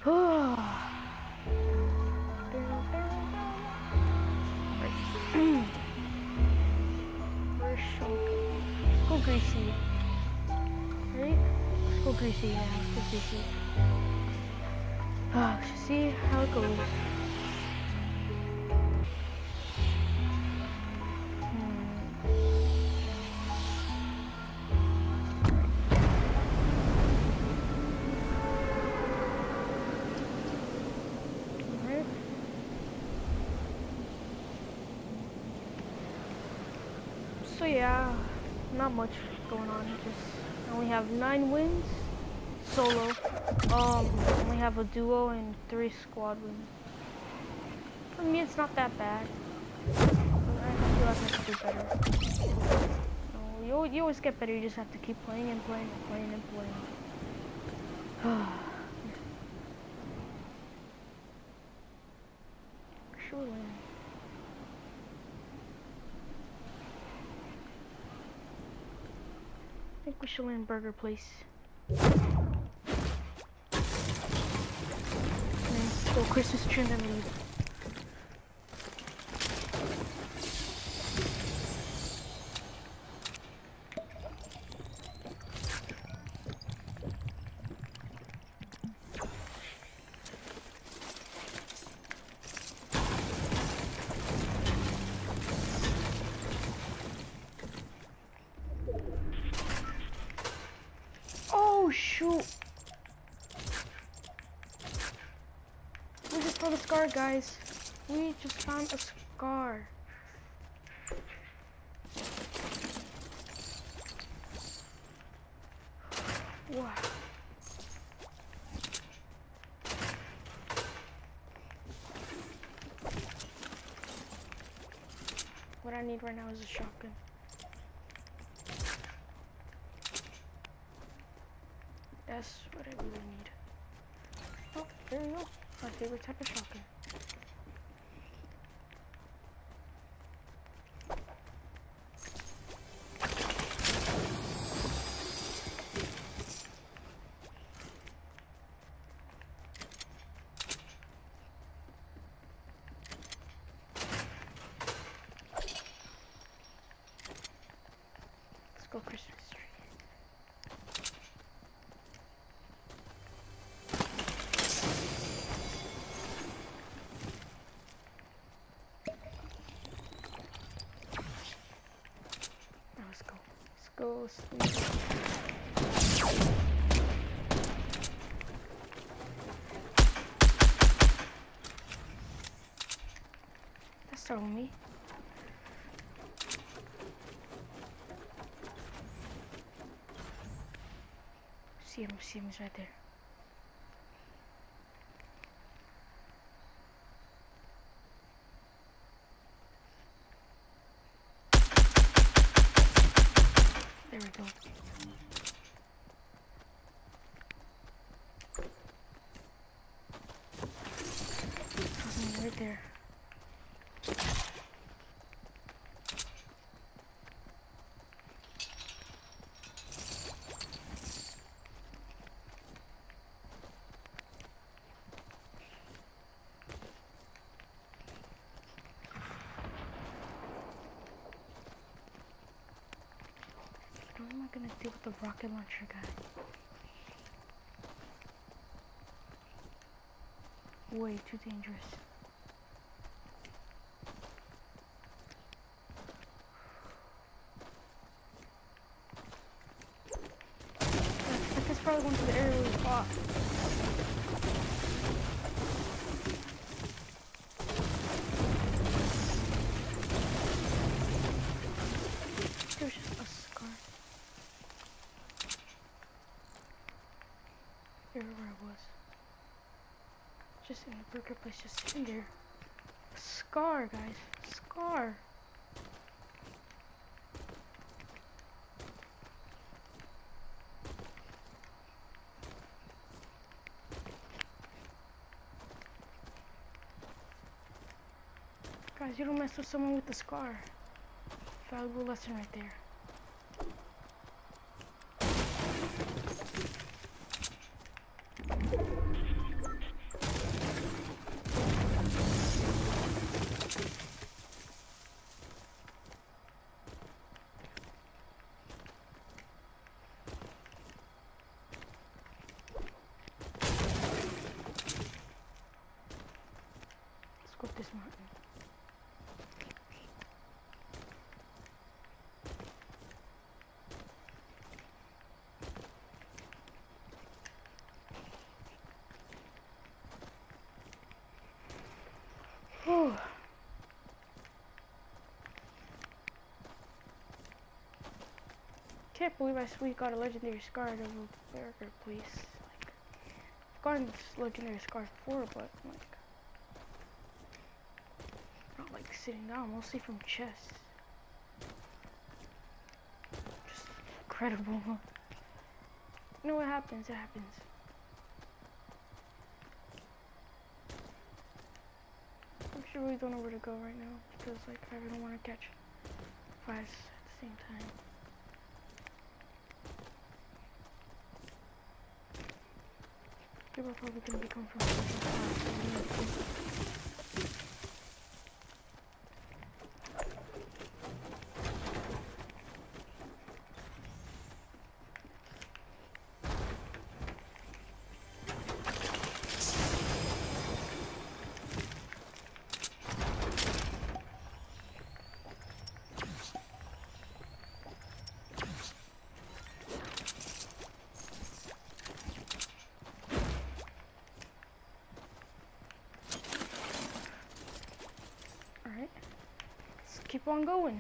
Where's Shulk? Let's go Greasy. Right? Let's go Greasy, yeah, let's go Greasy. See how it goes. Alright. So yeah, not much going on. Just I only have 9 wins solo. Only have a duo and 3 squad wins. For me, it's not that bad. But I feel like I could do better. No, you always get better. You just have to keep playing and playing and playing and playing. Surely. I think we should land Burger Place. Let's go Christmas tree and then leave. Oh shoot! We just found a scar, guys. We just found a scar. Wow. What I need right now is a shotgun. That's what I really need. Oh, there you go. My favorite type of shotgun. Let's go Christmas tree. Go sleep. That's on me. See him, he's right there. There we go. Right there. What am I gonna do with the rocket launcher guy? Way too dangerous. That guy's probably going to the area really far. There's just a scar. There where I was. Just in the burger place, just sitting there. A scar, guys. A scar. Guys, you don't mess with someone with a scar. Valuable lesson right there. this mountain. Whew. Can't believe I sweet got a legendary scar out of a burger place. Like, I've gotten legendary scars before, but like, not like sitting down, mostly from chests. Just incredible. You know what happens? It happens. I actually really don't know where to go right now because like I really want to catch flies at the same time. People are probably gonna be coming from Alright. Let's keep on going.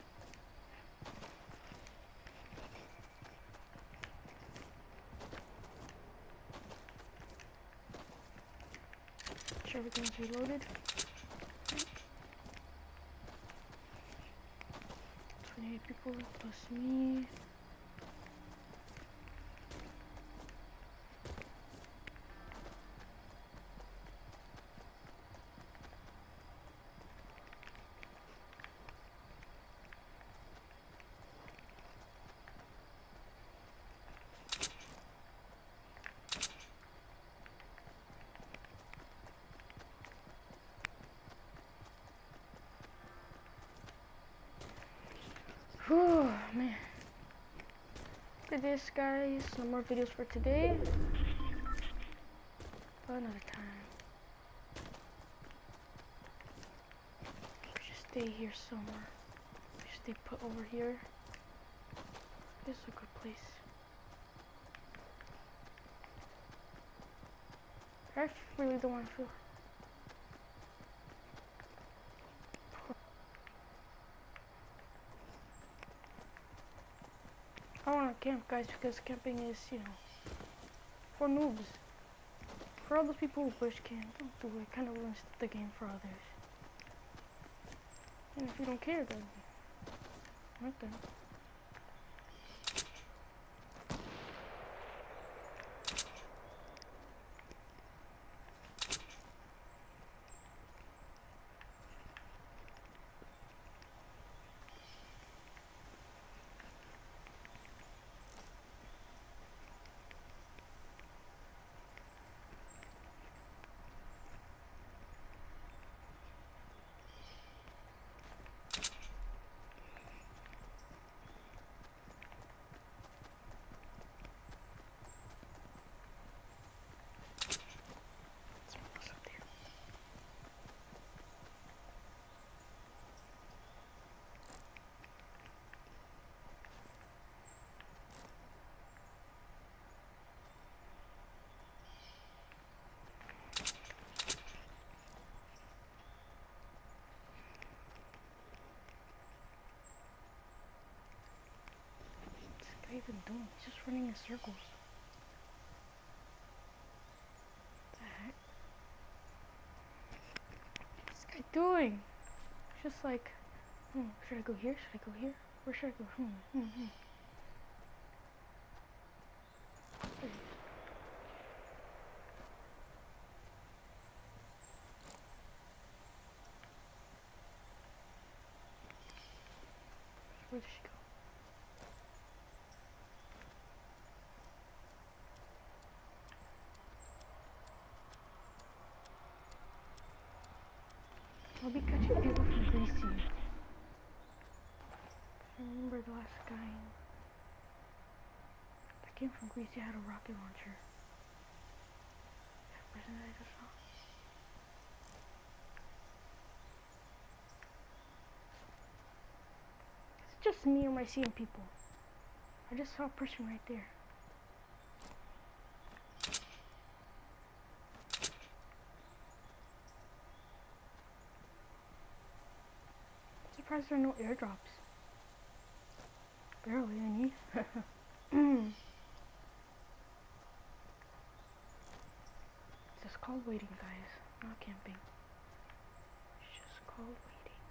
Make sure everything's reloaded. 28 people plus me. Whew, man. Look at this, guys. No more videos for today. But another time. Just stay here somewhere. Just stay put over here. This is a good place. I really don't want to feel. I want to camp, guys, because camping is, you know, for noobs. For all those people who bush camp, don't do it. It kind of ruins the game for others. And if you don't care, then not then. What's he even doing? He's just running in circles. What the heck? What's this guy doing? It's just like, should I go here? Should I go here? Where should I go? There he is. Where did she go? I'll be catching people from Greasy. I remember the last guy that came from Greasy had a rocket launcher. That person that I just saw. just me or am I seeing people? I just saw a person right there. I'm surprised there are no airdrops. Barely any. It's just called waiting, guys. Not camping. It's just called waiting.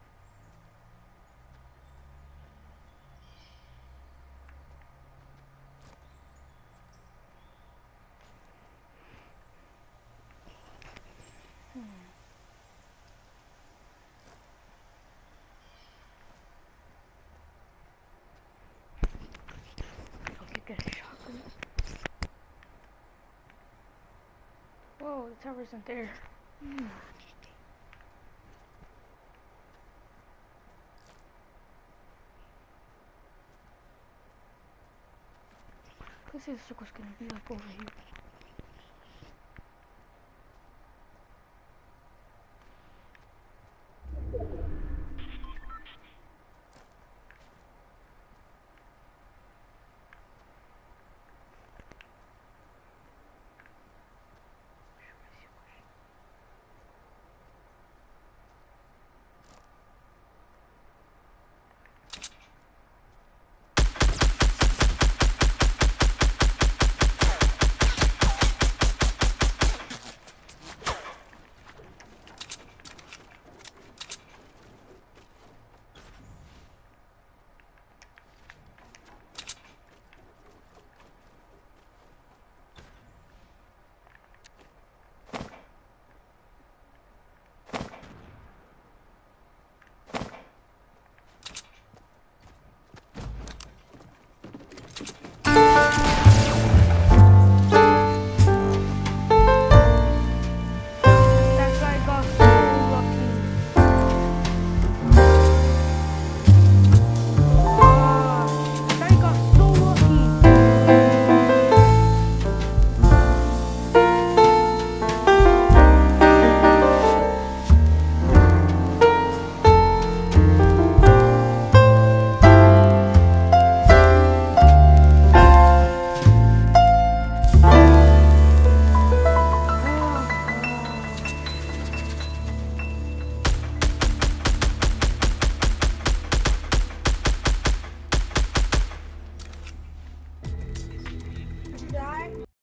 Okay, get a shotgun. Whoa, the tower isn't there. Let's see the circle's gonna be like over here.